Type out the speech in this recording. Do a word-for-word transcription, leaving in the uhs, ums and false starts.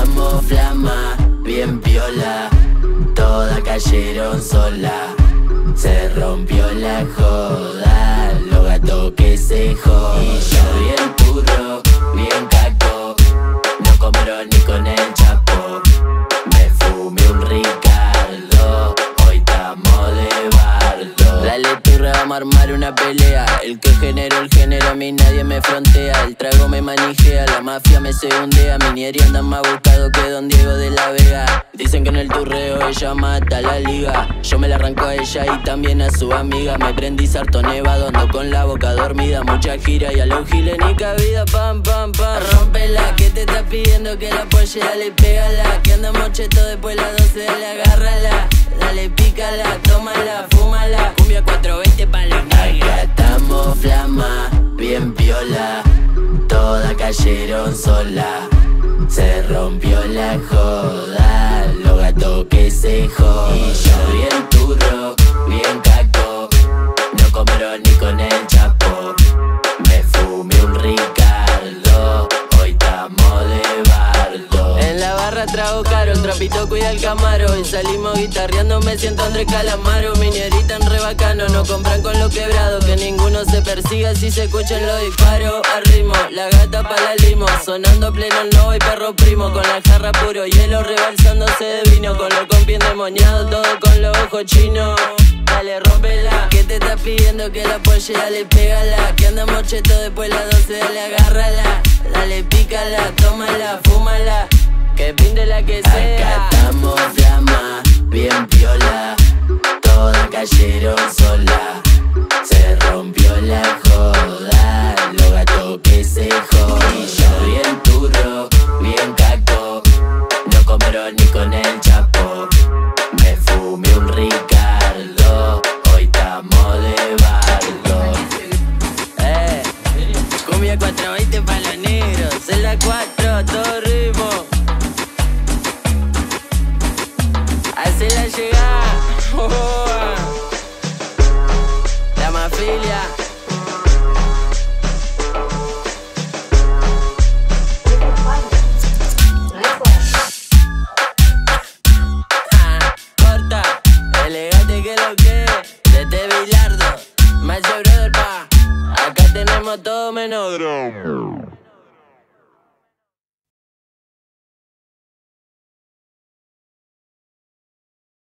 estamos flama, bien piola. Todas cayeron sola. Se rompió la joda, los gatos que se jodan. Y yo bien puro, bien caco, no comieron ni con el chapo. Me fumé un Ricardo, hoy estamos de bardo. Dale turra, vamos a armar una pelea. El que generó el género, a mí nadie me frontea. El trago me manijea, la mafia me segundea. Minieri anda más buscado que Don Diego de la Vega. Dicen que en el turreo ella mata la liga. Yo me la arranco a ella y también a su amiga. Me prendí sarto nevado, ando con la boca dormida. Mucha gira y a los giles ni cabida. Pam, pam, pam, rompela. Que te está pidiendo que la apoye, dale, pégala. Que andamos cheto después las doce, dale, agárrala. Dale, pícala, tómala, fúmala. Cumbia cuatrocientos veinte pa' los nalgas. Acá estamos flama, bien piola. Todas cayeron sola. Se rompió la joda, los gatos que se jodan. Y yo bien turro, bien caco, no comieron ni con el chapo. Me fumé un Ricardo, hoy estamos de bardo. En la barra trago caro, el trapito cuida el camaro. Y salimos guitarreando, me siento Andrés Calamaro. Minierita en re bacano, no compran con lo quebrado. Que ninguno se persiga si se escuchan los disparos. Al ritmo, la gata pa' la limo. Sonando pleno el novo y perro primo. Con la jarra puro hielo, rebalsándose de vino. Con los compi endemoniados, todo con los ojos chinos. Dale, rompela, que te está pidiendo que la apoye, dale, pégala. Que andamos cheto después las doce, dale, agárrala. Dale, pícala, tómala, fúmala. Que pinte la que sea. Acá estamos flama, bien piola. Todas cayeron sola. Se rompió la joda, los gatos que se jodan. Y yo bien turro, bien caco, no comieron ni con el chapo. Me fumé un Ricardo, hoy estamos de bardo. Eh, cumbia cuatrocientos veinte pa' los negros. En la cuatro, todo ritmo. Hacela llegar, oh, oh. La mafilia. Ah, corta, elegante que lo que desde Bilardo, Macho Brother pa. Acá tenemos todo menos droga.